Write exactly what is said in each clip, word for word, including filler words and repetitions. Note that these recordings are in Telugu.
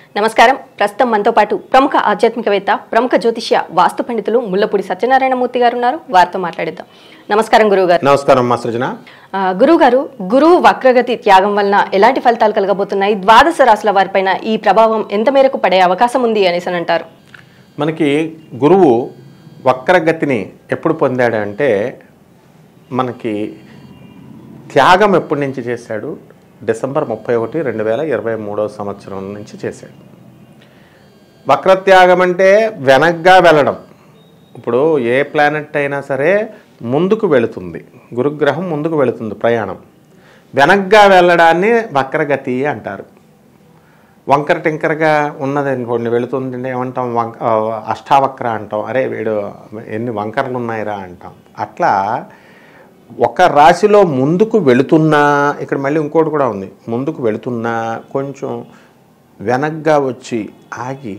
నమస్కారం. ప్రస్తుతం మనతో పాటు ప్రముఖ ఆధ్యాత్మికవేత్త, ప్రముఖ జ్యోతిష్య, వాస్తు పండితులు ముల్లపూడి సత్యనారాయణమూర్తి గారు ఉన్నారు. వారితో మాట్లాడిద్దాం. నమస్కారం గురువు గారు. నమస్కారం మా సృజన. గురువు గారు, గురువు వక్రగతి త్యాగం వలన ఎలాంటి ఫలితాలు కలగబోతున్నాయి? ద్వాదశ రాశుల వారిపైన ఈ ప్రభావం ఎంత మేరకు పడే అవకాశం ఉంది అనేసి అంటారు? మనకి గురువు వక్రగతిని ఎప్పుడు పొందాడు అంటే, మనకి త్యాగం ఎప్పటి నుంచి చేశాడు? డిసెంబర్ ముప్పై ఒకటి రెండు వేల ఇరవై మూడవ సంవత్సరం నుంచి చేశాడు. వక్రత్యాగం అంటే వెనక్గా వెళ్ళడం. ఇప్పుడు ఏ ప్లానెట్ అయినా సరే ముందుకు వెళుతుంది, గురుగ్రహం ముందుకు వెళుతుంది ప్రయాణం. వెనక్గా వెళ్ళడాన్ని వక్రగతి అంటారు. వంకర టింకరగా ఉన్నది అనుకోండి, వెళుతుంది ఏమంటాం, వంక అష్టావక్ర అంటాం. అరే వీడు ఎన్ని వంకరలు ఉన్నాయిరా అంటాం. అట్లా ఒక రాశిలో ముందుకు వెళుతున్నా, ఇక్కడ మళ్ళీ ఇంకోటి కూడా ఉంది, ముందుకు వెళుతున్నా కొంచెం వెనక్గా వచ్చి ఆగి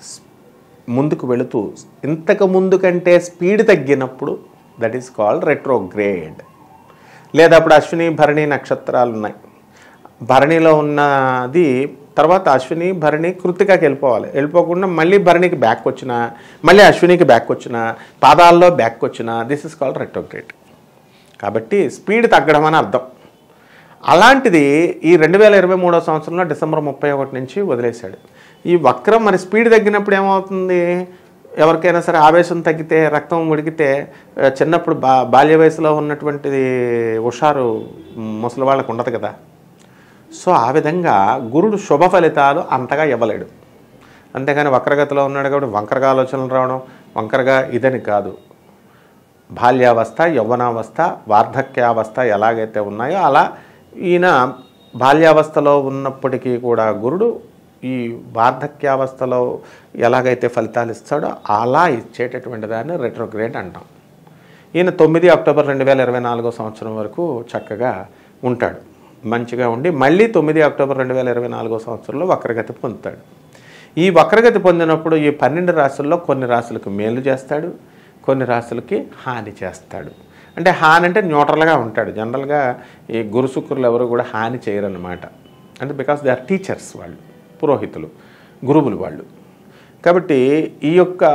ముందుకు వెళుతూ ఇంతకు ముందు కంటే స్పీడ్ తగ్గినప్పుడు దట్ ఈస్ కాల్డ్ రెట్రోగ్రేడ్. లేదా అప్పుడు అశ్విని భరణి నక్షత్రాలు ఉన్నాయి, భరణిలో ఉన్నది తర్వాత అశ్విని భరణి కృత్తికకి వెళ్ళిపోవాలి. వెళ్ళిపోకుండా మళ్ళీ భరణికి బ్యాక్ వచ్చినా, మళ్ళీ అశ్వినికి బ్యాక్ వచ్చినా, పాదాల్లో బ్యాక్ వచ్చినా, దిస్ ఇస్ కాల్డ్ రెట్రోగ్రేడ్. కాబట్టి స్పీడ్ తగ్గడం అని అర్థం. అలాంటిది ఈ రెండు వేల ఇరవై మూడవ సంవత్సరంలో డిసెంబర్ ముప్పై ఒకటి నుంచి వదిలేశాడు. ఈ వక్రం మరి స్పీడ్ తగ్గినప్పుడు ఏమవుతుంది? ఎవరికైనా సరే ఆవేశం తగ్గితే, రక్తం ఉడికితే, చిన్నప్పుడు బా బాల్య వయసులో ఉన్నటువంటిది హుషారు ముసలి వాళ్ళకు ఉండదు కదా. సో ఆ విధంగా గురుడు శుభ ఫలితాలు అంతగా ఇవ్వలేడు. అంతేగాని వక్రగతిలో ఉన్నాడు కాబట్టి వంకరగా ఆలోచనలు రావడం, వంకరగా ఇదని కాదు. బాల్యావస్థ, యవ్వనావస్థ, వార్ధక్యావస్థ ఎలాగైతే ఉన్నాయో అలా ఈయన బాల్యావస్థలో ఉన్నప్పటికీ కూడా గురుడు ఈ వార్ధక్యావస్థలో ఎలాగైతే ఫలితాలు ఇస్తాడో అలా ఇచ్చేటటువంటి దాన్ని రెట్రోగ్రేడ్ అంటాం. ఈయన తొమ్మిది అక్టోబర్ రెండు వేల ఇరవై నాలుగో సంవత్సరం వరకు చక్కగా ఉంటాడు, మంచిగా ఉండి మళ్ళీ తొమ్మిది అక్టోబర్ రెండు వేల ఇరవై నాలుగో సంవత్సరంలో వక్రగతి పొందుతాడు. ఈ వక్రగతి పొందినప్పుడు ఈ పన్నెండు రాశుల్లో కొన్ని రాశులకు మేలు చేస్తాడు, కొన్ని రాశులకి హాని చేస్తాడు. అంటే హాని అంటే న్యూట్రల్గా ఉంటాడు. జనరల్గా ఈ గురు శుక్రులు ఎవరు కూడా హాని చేయరన్నమాట. అంటే బికాస్ దే ఆర్ టీచర్స్, వాళ్ళు పురోహితులు, గురువులు వాళ్ళు. కాబట్టి ఈ యొక్క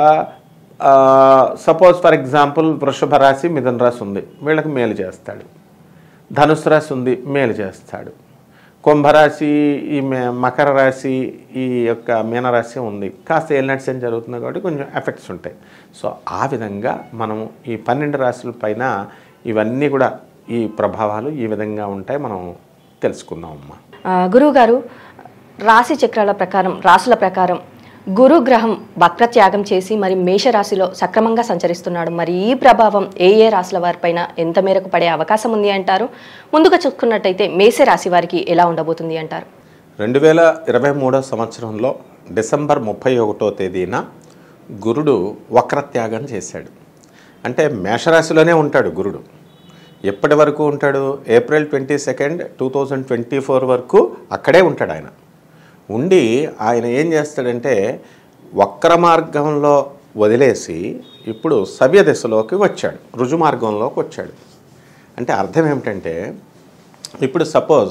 సపోజ్ ఫర్ ఎగ్జాంపుల్ వృషభ రాశి, మిథున రాశి ఉంది, వీళ్ళకి మేలు చేస్తాడు. ధనుసు రాశి ఉంది, మేలు చేస్తాడు. కుంభరాశి, ఈ మకర రాశి, ఈ యొక్క మీనరాశి ఉంది, కాస్త ఏలినట్స్ ఏం జరుగుతుంది కాబట్టి కొంచెం ఎఫెక్ట్స్ ఉంటాయి. సో ఆ విధంగా మనము ఈ పన్నెండు రాశుల పైన ఇవన్నీ కూడా ఈ ప్రభావాలు ఈ విధంగా ఉంటాయి, మనం తెలుసుకుందాం అమ్మా. గురువు గారు, రాశి చక్రాల ప్రకారం, రాశుల ప్రకారం గురుగ్రహం వక్రత్యాగం చేసి మరి మేషరాశిలో సక్రమంగా సంచరిస్తున్నాడు. మరి ఈ ప్రభావం ఏ ఏ రాశుల వారిపైన ఎంత మేరకు పడే అవకాశం ఉంది అంటారు? ముందుగా చూసుకున్నట్టయితే మేషరాశి వారికి ఎలా ఉండబోతుంది అంటారు? రెండు వేల ఇరవై మూడో సంవత్సరంలో డిసెంబర్ ముప్పై ఒకటో తేదీన గురుడు వక్రత్యాగం చేశాడు. అంటే మేషరాశిలోనే ఉంటాడు గురుడు. ఎప్పటి వరకు ఉంటాడు? April twenty second two thousand twenty four వరకు అక్కడే ఉంటాడు. ఆయన ఉండి ఆయన ఏం చేస్తాడంటే వక్ర మార్గంలో వదిలేసి ఇప్పుడు సవ్య దిశలోకి వచ్చాడు, రుజు మార్గంలోకి వచ్చాడు. అంటే అర్థం ఏమిటంటే, ఇప్పుడు సపోజ్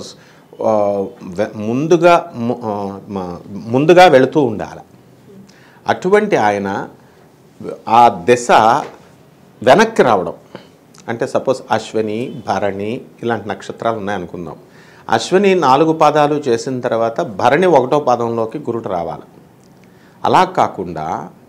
ముందుగా ముందుగా వెళుతూ ఉండాలి, అటువంటి ఆయన ఆ దిశ వెనక్కి రావడం. అంటే సపోజ్ అశ్విని, భరణి ఇలాంటి నక్షత్రాలు ఉన్నాయనుకుందాం. అశ్విని నాలుగు పాదాలు చేసిన తర్వాత భరణి ఒకటో పాదంలోకి గురుడు రావాలి. అలా కాకుండా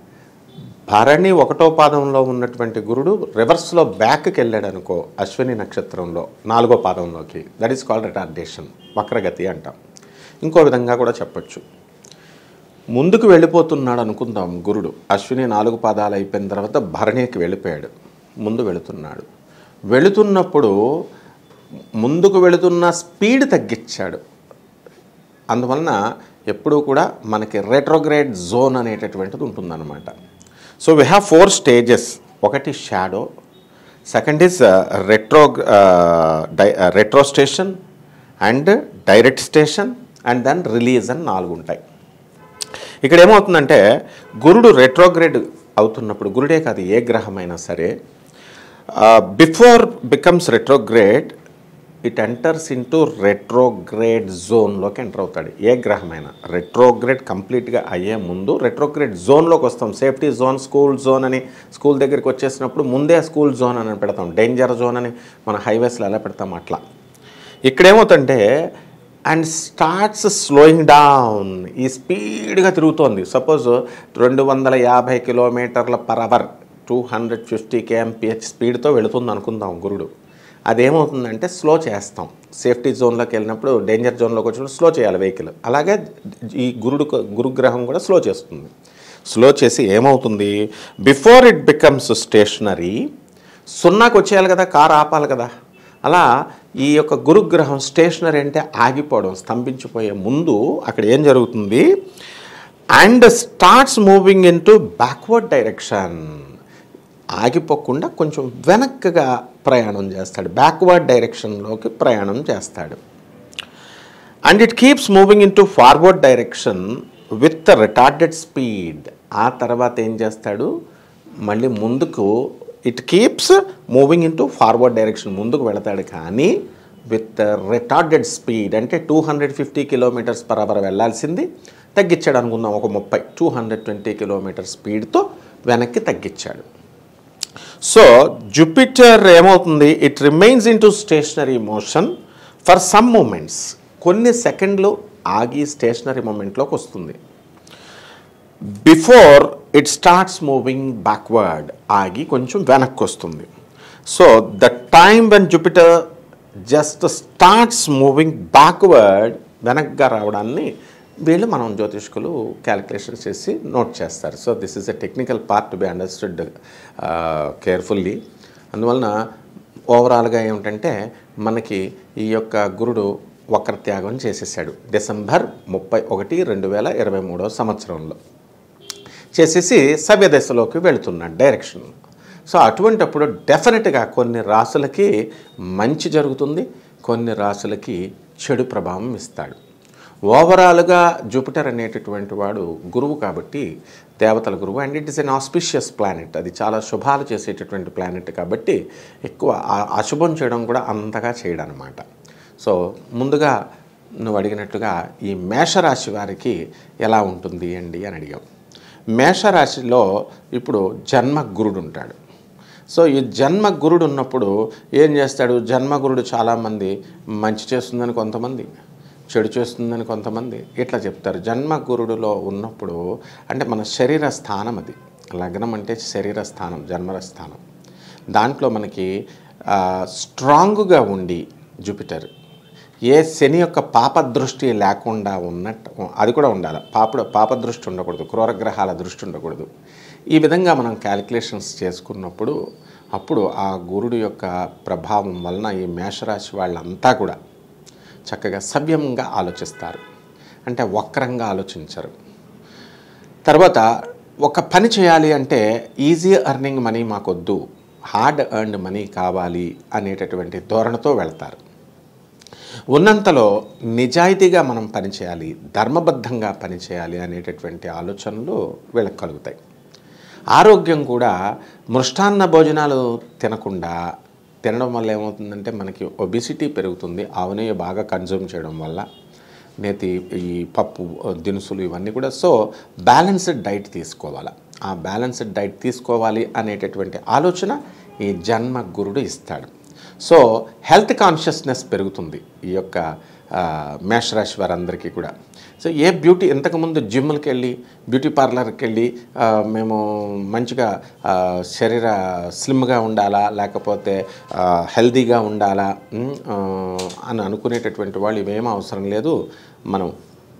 భరణి ఒకటో పాదంలో ఉన్నటువంటి గురుడు రివర్స్లో బ్యాక్కి వెళ్ళాడు అనుకో, అశ్విని నక్షత్రంలో నాలుగో పాదంలోకి, దట్ ఈస్ కాల్డ్ రిటార్డేషన్, వక్రగతి అంటాం. ఇంకో విధంగా కూడా చెప్పచ్చు, ముందుకు వెళ్ళిపోతున్నాడు అనుకుందాం గురుడు. అశ్విని నాలుగు పాదాలు అయిపోయిన తర్వాత భరణికి వెళ్ళిపోయాడు, ముందు వెళుతున్నాడు. వెళుతున్నప్పుడు ముందుకు వెళుతున్న స్పీడ్ తగ్గించాడు. అందువలన ఎప్పుడూ కూడా మనకి రెట్రోగ్రేడ్ జోన్ అనేటటువంటిది ఉంటుందన్నమాట. So we have four stages. ఒకటి shadow, second is retro retro station and direct station and then release అని నాలుగు ఉంటాయి. ఇక్కడ ఏమవుతుందంటే గురుడు రెట్రోగ్రేడ్ అవుతున్నప్పుడు, గురుడే కాదు ఏ గ్రహమైనా సరే, before becomes retrograde it enters into retrograde జోన్లోకి ఎంటర్ అవుతాడు. ఏ గ్రహమైనా రెట్రోగ్రేడ్ కంప్లీట్గా అయ్యే ముందు రెట్రోగ్రేడ్ జోన్లోకి వస్తాం. సేఫ్టీ జోన్, స్కూల్ జోన్ అని స్కూల్ దగ్గరికి వచ్చేసినప్పుడు ముందే స్కూల్ జోన్ అని పెడతాం. డేంజర్ జోన్ అని మన హైవేస్లో ఎలా పెడతాం అట్లా. ఇక్కడేమవుతుంటే అండ్ స్టార్ట్స్ స్లోయింగ్ డౌన్. ఈ స్పీడ్గా తిరుగుతోంది. సపోజ్ రెండు వందల యాభై కిలోమీటర్ల per hour two hundred fifty KMPH స్పీడ్తో వెళుతుంది అనుకుందాం గురుడు. అదేమవుతుందంటే స్లో చేస్తాం. సేఫ్టీ జోన్లోకి వెళ్ళినప్పుడు డేంజర్ జోన్లోకి వచ్చినప్పుడు స్లో చేయాలి వెహికల్. అలాగే ఈ గురుడు గురుగ్రహం కూడా స్లో చేస్తుంది. స్లో చేసి ఏమవుతుంది, బిఫోర్ ఇట్ బికమ్స్ స్టేషనరీ, సున్నాకి వచ్చేయాలి కదా, కారు ఆపాలి కదా. అలా ఈ యొక్క గురుగ్రహం స్టేషనరీ అంటే ఆగిపోవడం, స్తంభించిపోయే ముందు అక్కడ ఏం జరుగుతుంది, and starts moving into backward direction. ఆగిపోకుండా కొంచెం వెనక్కిగా ప్రయాణం చేస్తాడు, బ్యాక్వర్డ్ డైరెక్షన్లోకి ప్రయాణం చేస్తాడు. And it keeps moving into forward direction with retarded speed. ఆ తర్వాత ఏం చేస్తాడు, మళ్ళీ ముందుకు it keeps moving into forward direction, ముందుకు వెళతాడు. కానీ విత్ రిటార్డెడ్ స్పీడ్ అంటే two hundred fifty kilometers per hour వెళ్ళాల్సింది తగ్గించాడు అనుకుందాం, ఒక ముప్పై టూ హండ్రెడ్ ట్వంటీ కిలోమీటర్ స్పీడ్తో వెనక్కి తగ్గించాడు. సో జూపిటర్ ఏమవుతుంది, it remains into stationary motion for some moments. కొన్ని సెకండ్లు ఆగి స్టేషనరీ మూమెంట్లోకి వస్తుంది. Before it starts moving backward, ఆగి కొంచెం వెనక్కి వస్తుంది. So the time when Jupiter just starts moving backward, వెనక్గా రావడాన్ని వీళ్ళు మనం జ్యోతిష్కులు క్యాలిక్యులేషన్ చేసి నోట్ చేస్తారు. So this is a technical part to be understood carefully. అందువలన ఓవరాల్గా ఏమిటంటే మనకి ఈ యొక్క గురుడు వక్రత్యాగం చేసేసాడు డిసెంబర్ ముప్పై ఒకటి రెండు వేల ఇరవై మూడవ సంవత్సరంలో చేసేసి సవ్యదశలోకి వెళుతున్నాడు డైరెక్షన్. సో అటువంటప్పుడు డెఫినెట్గా కొన్ని రాసులకి మంచి జరుగుతుంది, కొన్ని రాసులకి చెడు ప్రభావం ఇస్తాడు. ఓవరాల్గా జూపిటర్ అనేటటువంటి వాడు గురువు కాబట్టి, దేవతల గురువు, and it is an auspicious planet. అది చాలా శుభాలు చేసేటటువంటి ప్లానెట్ కాబట్టి ఎక్కువ అశుభం చేయడం కూడా అంతగా చేయడం అన్నమాట. సో ముందుగా నువ్వు అడిగినట్టుగా ఈ మేషరాశి వారికి ఎలా ఉంటుంది అండి అని అడిగాం. మేషరాశిలో ఇప్పుడు జన్మ గురుడు ఉంటాడు. సో ఈ జన్మ గురుడు ఉన్నప్పుడు ఏం చేస్తాడు, జన్మగురుడు చాలామంది మంచి చేస్తుందని కొంతమంది, చెడు చేస్తుందని కొంతమంది ఇట్లా చెప్తారు. జన్మగురుడులో ఉన్నప్పుడు అంటే మన శరీర స్థానం, అది లగ్నం అంటే శరీర స్థానం, జన్మర స్థానం. దాంట్లో మనకి స్ట్రాంగ్గా ఉండి జూపిటర్ ఏ శని యొక్క పాపదృష్టి లేకుండా ఉన్నట్టు, అది కూడా ఉండాలి. పాప పాపదృష్టి ఉండకూడదు, క్రూరగ్రహాల దృష్టి ఉండకూడదు. ఈ విధంగా మనం క్యాలిక్యులేషన్స్ చేసుకున్నప్పుడు అప్పుడు ఆ గురుడు యొక్క ప్రభావం వలన ఈ మేషరాశి వాళ్ళంతా కూడా చక్కగా సవ్యంగా ఆలోచిస్తారు, అంటే వక్రంగా ఆలోచించరు. తర్వాత ఒక పని చేయాలి అంటే ఈజీ ఎర్నింగ్ మనీ మాకొద్దు, హార్డ్ ఎర్న్డ్ మనీ కావాలి అనేటటువంటి ధోరణితో వెళ్తారు. ఉన్నంతలో నిజాయితీగా మనం పనిచేయాలి, ధర్మబద్ధంగా పనిచేయాలి అనేటటువంటి ఆలోచనలు వీళ్ళకి కలుగుతాయి. ఆరోగ్యం కూడా మృష్టాన్న భోజనాలు తినకుండా, తినడం వల్ల ఏమవుతుందంటే మనకి ఒబిసిటీ పెరుగుతుంది. ఆవు నెయ్యి బాగా కన్జ్యూమ్ చేయడం వల్ల, నేతి, ఈ పప్పు దినుసులు ఇవన్నీ కూడా. సో బ్యాలెన్స్డ్ డైట్ తీసుకోవాలి. ఆ బ్యాలెన్స్డ్ డైట్ తీసుకోవాలి అనేటటువంటి ఆలోచన ఈ జన్మ గురుడు ఇస్తాడు. సో హెల్త్ కాన్షియస్నెస్ పెరుగుతుంది ఈ యొక్క మేషరాశి వారందరికీ కూడా. సో ఏ బ్యూటీ, ఇంతకుముందు జిమ్కి వెళ్ళి బ్యూటీ పార్లర్కి వెళ్ళి మేము మంచిగా శరీర స్లిమ్గా ఉండాలా, లేకపోతే హెల్తీగా ఉండాలా అని అనుకునేటటువంటి వాళ్ళు ఇవేమీ అవసరం లేదు. మనం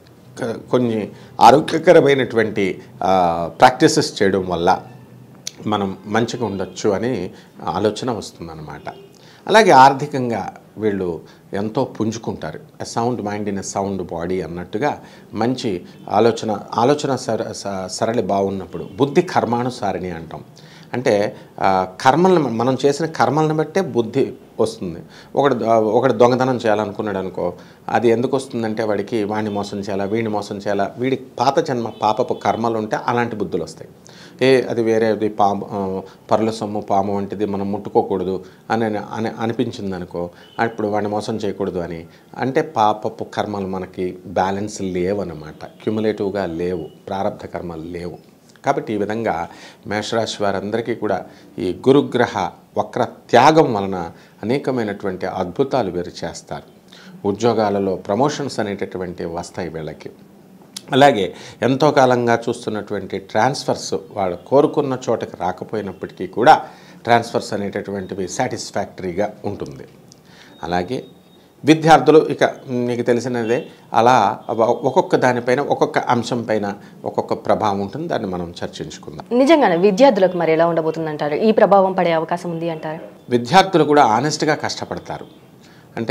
కొన్ని ఆరోగ్యకరమైనటువంటి ప్రాక్టీసెస్ చేయడం వల్ల మనం మంచిగా ఉండొచ్చు అని ఆలోచన వస్తుందన్నమాట. అలాగే ఆర్థికంగా వీళ్ళు ఎంతో పుంజుకుంటారు. A sound mind in a sound body అన్నట్టుగా మంచి ఆలోచన ఆలోచన సర సరళి బాగున్నప్పుడు, బుద్ధి కర్మానుసారిణి అంటాం. అంటే కర్మలను మనం చేసిన కర్మలను బట్టే బుద్ధి వస్తుంది. ఒకడు ఒకడు దొంగతనం చేయాలనుకున్నాడు అనుకో, అది ఎందుకు వస్తుందంటే వాడికి వాడిని మోసం చేయాలా, వీడిని మోసం చేయాలా, వీడి పాత జన్మ పాపపు కర్మలు ఉంటే అలాంటి బుద్ధులు వస్తాయి. ఏ అది వేరేది పాము, పరుల సొమ్ము పాము వంటిది మనం ముట్టుకోకూడదు అని అని అనిపించింది అనుకో, అప్పుడు వాడిని మోసం చేయకూడదు అని. అంటే పాపపు కర్మలు మనకి బ్యాలెన్స్ లేవు అన్నమాట, క్యుములేటివ్గా లేవు, ప్రారంధ కర్మలు లేవు. కాబట్టి ఈ విధంగా మేషరాశి వారందరికీ కూడా ఈ గురుగ్రహ వక్ర త్యాగం వలన అనేకమైనటువంటి అద్భుతాలు వీరు చేస్తారు. ఉద్యోగాలలో ప్రమోషన్స్ అనేటటువంటి వస్తాయి వీళ్ళకి. అలాగే ఎంతో కాలంగా చూస్తున్నటువంటి ట్రాన్స్ఫర్స్ వాళ్ళు కోరుకున్న చోటకి రాకపోయినప్పటికీ కూడా ట్రాన్స్ఫర్స్ అనేటటువంటివి సాటిస్ఫాక్టరీగా ఉంటుంది. అలాగే విద్యార్థులు, ఇక మీకు తెలిసినదే, అలా ఒక్కొక్క దానిపైన ఒక్కొక్క అంశం పైన ఒక్కొక్క ప్రభావం ఉంటుంది. దాన్ని మనం చర్చించుకుందాం. నిజంగానే విద్యార్థులకు మరి ఎలా ఉండబోతుంది అంటారు? ఈ ప్రభావం పడే అవకాశం ఉంది అంటారు? విద్యార్థులు కూడా ఆనెస్ట్గా కష్టపడతారు. అంటే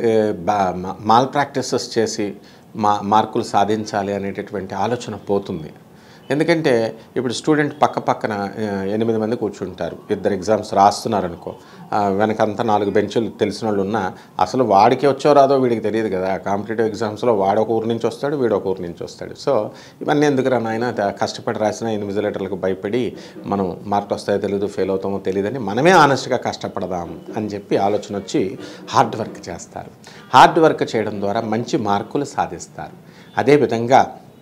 మాల్ ప్రాక్టీసెస్ చేసి మా మార్కులు సాధించాలి అనేటటువంటి ఆలోచన పోతుంది. ఎందుకంటే ఇప్పుడు స్టూడెంట్ పక్క పక్కన ఎనిమిది మంది కూర్చుంటారు, ఇద్దరు ఎగ్జామ్స్ రాస్తున్నారనుకో, వెనకంతా నాలుగు బెంచులు తెలిసిన వాళ్ళు ఉన్నా అసలు వాడికి వచ్చో రాదో వీడికి తెలియదు కదా. కాంపిటేటివ్ ఎగ్జామ్స్లో వాడు ఒక ఊరు నుంచి వస్తాడు, వీడు ఒక ఊరు నుంచి వస్తాడు. సో ఇవన్నీ ఎందుకురా నాయన, కష్టపడి రాసిన ఇన్విజిలేటర్లకు భయపడి మనం మార్కులు వస్తాయో తెలియదు, ఫెయిల్ అవుతామో తెలియదని మనమే ఆనెస్ట్గా కష్టపడదాం అని చెప్పి ఆలోచన వచ్చి హార్డ్ వర్క్ చేస్తారు. హార్డ్ వర్క్ చేయడం ద్వారా మంచి మార్కులు సాధిస్తారు. అదేవిధంగా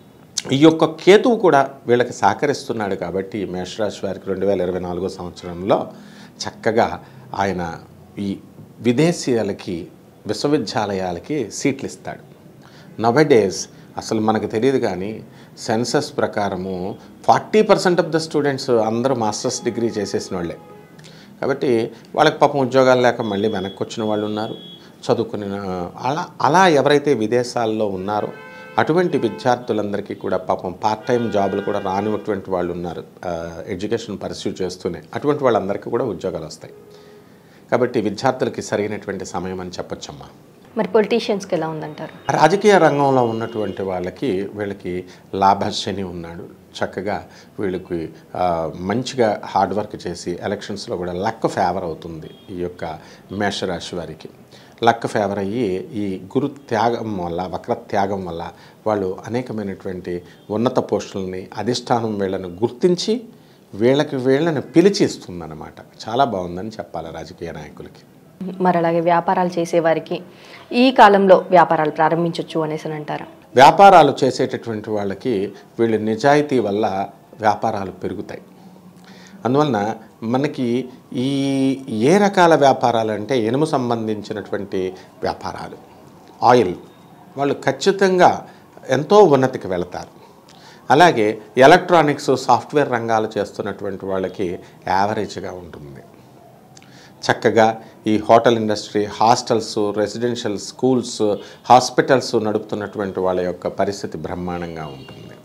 ఈ యొక్క కేతువు కూడా వీళ్ళకి సహకరిస్తున్నాడు. కాబట్టి మేషరాశి వారికి రెండు వేల ఇరవై నాలుగో సంవత్సరంలో చక్కగా ఆయన ఈ విదేశీయాలకి, విశ్వవిద్యాలయాలకి సీట్లు ఇస్తాడు. నవడేస్ అసలు మనకు తెలియదు కానీ సెన్సస్ ప్రకారము forty percent of the students అందరూ మాస్టర్స్ డిగ్రీ చేసేసిన వాళ్ళే. కాబట్టి వాళ్ళకి పాపం ఉద్యోగాలు లేక మళ్ళీ వెనక్కి వచ్చిన వాళ్ళు ఉన్నారు, చదువుకుని. అలా అలా ఎవరైతే విదేశాల్లో ఉన్నారో అటువంటి విద్యార్థులందరికీ కూడా పాపం పార్ట్ టైం జాబులు కూడా రానిటువంటి వాళ్ళు ఉన్నారు, ఎడ్యుకేషన్ పర్స్యూ చేస్తూనే. అటువంటి వాళ్ళందరికీ కూడా ఉద్యోగాలు వస్తాయి. కాబట్టి విద్యార్థులకి సరైనటువంటి సమయం అని చెప్పొచ్చమ్మా. మరి పొలిటీషియన్స్కి ఎలా ఉందంటారు? రాజకీయ రంగంలో ఉన్నటువంటి వాళ్ళకి వీళ్ళకి లాభశని ఉన్నాడు. చక్కగా వీళ్ళకి మంచిగా హార్డ్ వర్క్ చేసి ఎలక్షన్స్లో కూడా లక్ ఫేవర్ అవుతుంది. ఈ యొక్క మేషరాశి వారికి లక్ ఫేవర్ అయ్యి ఈ గురు త్యాగం వల్ల, వక్ర త్యాగం వల్ల వాళ్ళు అనేకమైనటువంటి ఉన్నత పోస్టులని, అధిష్టానం వీళ్ళని గుర్తించి వీళ్ళకి వీళ్ళని పిలిచి ఇస్తుందన్నమాట. చాలా బాగుందని చెప్పాలి రాజకీయ నాయకులకి. మరి అలాగే వ్యాపారాలు చేసేవారికి ఈ కాలంలో వ్యాపారాలు ప్రారంభించవచ్చు అనేసి అంటారా? వ్యాపారాలు చేసేటటువంటి వాళ్ళకి వీళ్ళ నిజాయితీ వల్ల వ్యాపారాలు పెరుగుతాయి. అందువలన మనకి ఈ ఏ రకాల వ్యాపారాలు అంటే ఇనుము సంబంధించినటువంటి వ్యాపారాలు, ఆయిల్, వాళ్ళు ఖచ్చితంగా ఎంతో ఉన్నతికి వెళతారు. అలాగే ఎలక్ట్రానిక్స్, సాఫ్ట్వేర్ రంగాలు చేస్తున్నటువంటి వాళ్ళకి యావరేజ్గా ఉంటుంది. చక్కగా ఈ hotel industry, hostels, residential schools, hospitals నడుపుతున్నటువంటి వాళ్ళ యొక్క పరిస్థితి బ్రహ్మాండంగా ఉంటుంది.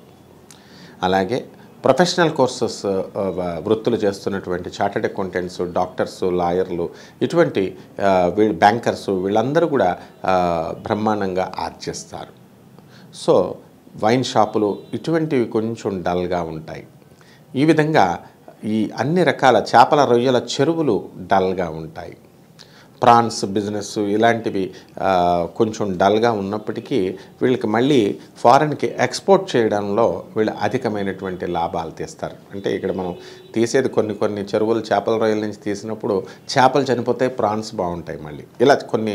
అలాగే ప్రొఫెషనల్ కోర్సెస్ వృత్తులు చేస్తున్నటువంటి చార్టెడ్ అకౌంటెంట్స్, డాక్టర్స్, లాయర్లు, ఇటువంటి వీళ్ళు బ్యాంకర్స్, వీళ్ళందరూ కూడా బ్రహ్మాండంగా ఆర్జిస్తారు. సో వైన్ షాపులు ఇటువంటివి కొంచెం డల్గా ఉంటాయి. ఈ విధంగా ఈ అన్ని రకాల చేపల, రొయ్యల చెరువులు డల్గా ఉంటాయి. ప్రాన్స్ బిజినెస్ ఇలాంటివి కొంచెం డల్గా ఉన్నప్పటికీ వీళ్ళకి మళ్ళీ ఫారెన్కి ఎక్స్పోర్ట్ చేయడంలో వీళ్ళు అధికమైనటువంటి లాభాలు తీస్తారు. అంటే ఇక్కడ మనం తీసేది కొన్ని కొన్ని చెరువులు చేపల రొయ్యల నుంచి తీసినప్పుడు చేపలు చనిపోతే ప్రాన్స్ బాగుంటాయి మళ్ళీ. ఇలా కొన్ని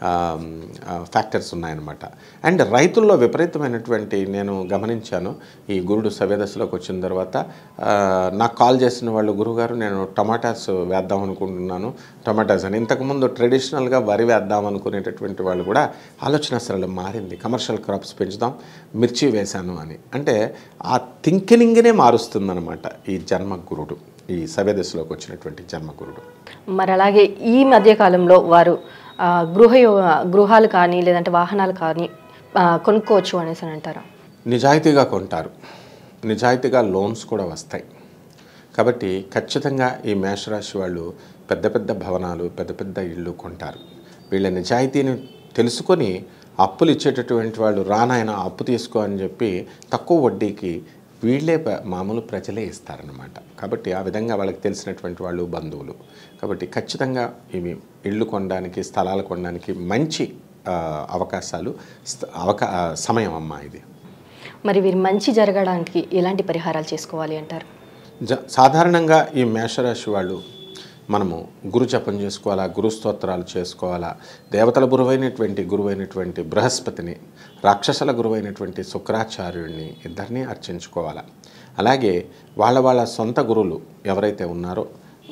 ఫ్యాక్టర్స్ ఉన్నాయన్నమాట. అండ్ రైతుల్లో విపరీతమైనటువంటి నేను గమనించాను ఈ గురుడు సవ్యదశలోకి వచ్చిన తర్వాత. నాకు కాల్ చేసిన వాళ్ళు, గురుగారు నేను టమాటాస్ వేద్దాం అనుకుంటున్నాను, టమాటాస్ అని. ఇంతకుముందు ట్రెడిషనల్గా వరి వేద్దాం అనుకునేటటువంటి వాళ్ళు కూడా ఆలోచన అసలు మారింది, కమర్షియల్ క్రాప్స్ పెంచుదాం, మిర్చి వేశాను అని. అంటే ఆ థింకింగ్నే మారుస్తుందన్నమాట ఈ జన్మగురుడు, ఈ సవ్యదశలోకి వచ్చినటువంటి జన్మగురుడు. మరి అలాగే ఈ మధ్యకాలంలో వారు గృహ గృహాలు కానీ లేదంటే వాహనాలు కానీ కొనుక్కోవచ్చు అనేసి అంటారా? నిజాయితీగా కొంటారు, నిజాయితీగా లోన్స్ కూడా వస్తాయి. కాబట్టి ఖచ్చితంగా ఈ మేషరాశి వాళ్ళు పెద్ద పెద్ద భవనాలు, పెద్ద పెద్ద ఇళ్ళు కొంటారు. వీళ్ళ నిజాయితీని తెలుసుకొని అప్పులు ఇచ్చేటటువంటి వాళ్ళు రానాయన అప్పు తీసుకో అని చెప్పి తక్కువ వడ్డీకి వీళ్ళే మామూలు ప్రజలే ఇస్తారనమాట. కాబట్టి ఆ విధంగా వాళ్ళకి తెలిసినటువంటి వాళ్ళు బంధువులు. కాబట్టి ఖచ్చితంగా ఇవి ఇళ్ళు కొనడానికి, స్థలాలు కొనడానికి మంచి అవకాశాలు, అవకా సమయం అమ్మా ఇది. మరి వీరు మంచి జరగడానికి ఎలాంటి పరిహారాలు చేసుకోవాలి అంటారు? జ సాధారణంగా ఈ మేషరాశి వాళ్ళు మనము గురు జపం చేసుకోవాలా, గురు స్తోత్రాలు చేసుకోవాలా, దేవతల గురువైనటువంటి గురువైనటువంటి బృహస్పతిని, రాక్షసుల గురువైనటువంటి శుక్రాచార్యుడిని ఇద్దరిని అర్చించుకోవాలా. అలాగే వాళ్ళ వాళ్ళ సొంత గురువులు ఎవరైతే ఉన్నారో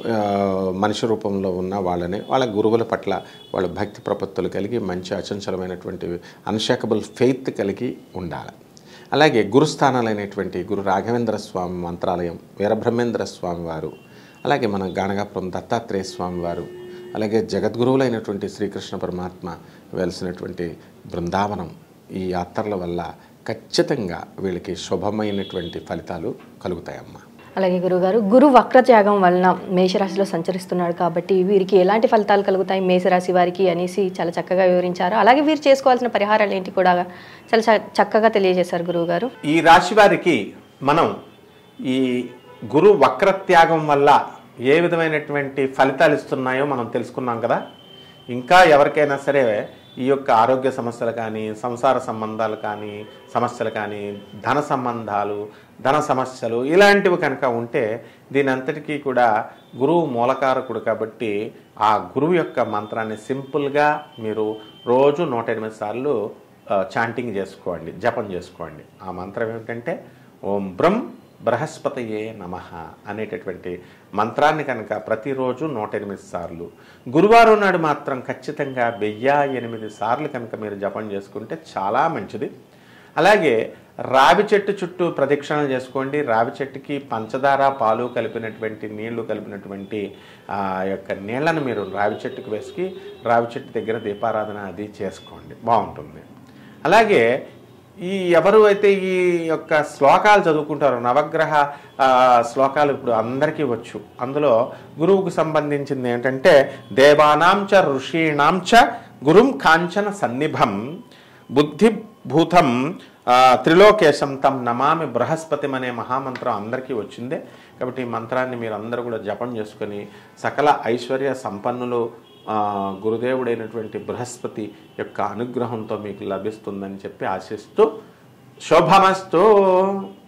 మనిషి రూపంలో ఉన్న వాళ్ళని, వాళ్ళ గురువుల పట్ల వాళ్ళ భక్తి ప్రపత్తులు కలిగి మంచి అచంచలమైనటువంటి అన్షేకబుల్ ఫెయిత్ కలిగి ఉండాలి. అలాగే గురుస్థానాలైనటువంటి గురు రాఘవేంద్ర స్వామి మంత్రాలయం, వీరబ్రహ్మేంద్ర స్వామి వారు, అలాగే మన గానగాపురం దత్తాత్రేయ స్వామి వారు, అలాగే జగద్గురువులైనటువంటి శ్రీకృష్ణ పరమాత్మ వెలిసినటువంటి బృందావనం, ఈ యాత్రల వల్ల ఖచ్చితంగా వీళ్ళకి శుభమైనటువంటి ఫలితాలు కలుగుతాయమ్మా. అలాగే గురుగారు, గురు వక్రత్యాగం వలన మేషరాశిలో సంచరిస్తున్నాడు కాబట్టి వీరికి ఎలాంటి ఫలితాలు కలుగుతాయి మేషరాశి వారికి అనేసి చాలా చక్కగా వివరించారు. అలాగే వీరు చేసుకోవాల్సిన పరిహారాలు ఏంటి కూడా చాలా చక్కగా తెలియజేశారు గురువుగారు. ఈ రాశి వారికి మనం ఈ గురు వక్రత్యాగం వల్ల ఏ విధమైనటువంటి ఫలితాలు ఇస్తున్నాయో మనం తెలుసుకున్నాం కదా. ఇంకా ఎవరికైనా సరే ఈ యొక్క ఆరోగ్య సమస్యలు కానీ, సంసార సంబంధాలు కానీ, సమస్యలు కానీ, ధన సంబంధాలు, ధన సమస్యలు ఇలాంటివి కనుక ఉంటే దీని అంతటికీ కూడా గురువు మూలకారకుడు కాబట్టి ఆ గురువు యొక్క మంత్రాన్ని సింపుల్గా మీరు రోజు నూట ఎనిమిది సార్లు చాంటింగ్ చేసుకోండి, జపం చేసుకోండి. ఆ మంత్రం ఏమిటంటే ఓం బ్రం బృహస్పతయే నమః అనేటటువంటి మంత్రాన్ని కనుక ప్రతిరోజు నూట ఎనిమిది సార్లు, గురువారం నాడు మాత్రం ఖచ్చితంగా వెయ్యి ఎనిమిది సార్లు కనుక మీరు జపం చేసుకుంటే చాలా మంచిది. అలాగే రావి చెట్టు చుట్టూ ప్రదక్షిణలు చేసుకోండి. రావి చెట్టుకి పంచదార పాలు కలిపినటువంటి నీళ్లు కలిపినటువంటి ఆ యొక్క నీళ్లను మీరు రావి చెట్టుకు వేసుకి రావి చెట్టు దగ్గర దీపారాధన అది చేసుకోండి, బాగుంటుంది. అలాగే ఈ ఎవరు అయితే ఈ యొక్క శ్లోకాలు చదువుకుంటారో నవగ్రహ శ్లోకాలు ఇప్పుడు అందరికీ వచ్చు. అందులో గురువుకు సంబంధించింది ఏంటంటే దేవానాంచ ఋషీణాంచ గురుం కాంచన సన్నిభం బుద్ధిభూతం త్రిలోకేశం తం నమామి బృహస్పతిం అనే మహామంత్రం అందరికీ వచ్చిందే. కాబట్టి ఈ మంత్రాన్ని మీరు అందరూ కూడా జపం చేసుకొని సకల ఐశ్వర్య సంపన్నులు గురుదేవుడైనటువంటి బృహస్పతి యొక్క అనుగ్రహంతో మీకు లభిస్తుందని చెప్పి ఆశిస్తూ శుభమస్తు.